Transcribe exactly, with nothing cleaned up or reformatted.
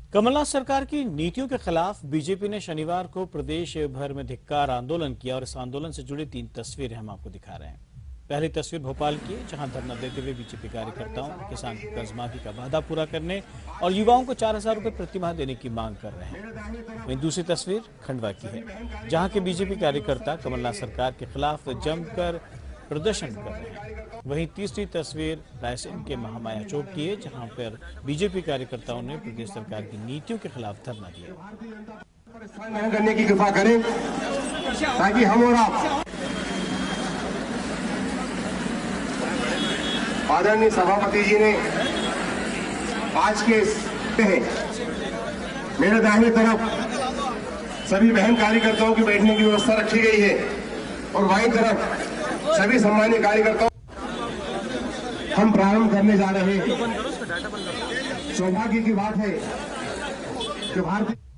कमलनाथ सरकार की नीतियों के खिलाफ बीजेपी ने शनिवार को प्रदेश भर में धिक्कार आंदोलन किया और इस आंदोलन से जुड़ी तीन तस्वीरें हम आपको दिखा रहे हैं। पहली तस्वीर भोपाल की है, जहां धरना देते हुए बीजेपी कार्यकर्ताओं किसान की कर्जमाफी का वादा पूरा करने और युवाओं को चार हजार रुपए प्रतिमाह देने की मांग कर रहे हैं। वहीं दूसरी तस्वीर खंडवा की है, जहां के बीजेपी कार्यकर्ता कमलनाथ सरकार के खिलाफ जमकर प्रदर्शन कर रहे हैं। वहीं तीसरी तस्वीर रायसेन के महामाया चौक की है, जहां पर बीजेपी कार्यकर्ताओं ने प्रदेश सरकार की नीतियों के खिलाफ धरना दिया। करने की कृपा करें ताकि हम और आप आदरणीय सभापति जी ने आज के हैं मेरे दाहिने तरफ सभी बहन कार्यकर्ताओं की बैठने की व्यवस्था रखी गई है और बाईं तरफ सभी सम्मानित कार्यकर्ताओं हम प्रारंभ करने जा रहे हैं। सौभाग्य की बात है कि भारतीय